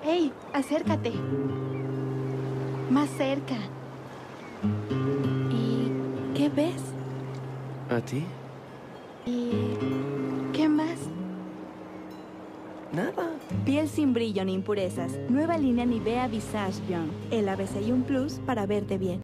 ¡Hey! Acércate. Más cerca. ¿Y qué ves? ¿A ti? ¿Y qué más? Nada. Piel sin brillo ni impurezas. Nueva línea Nivea Visage Young. El ABC y un plus para verte bien.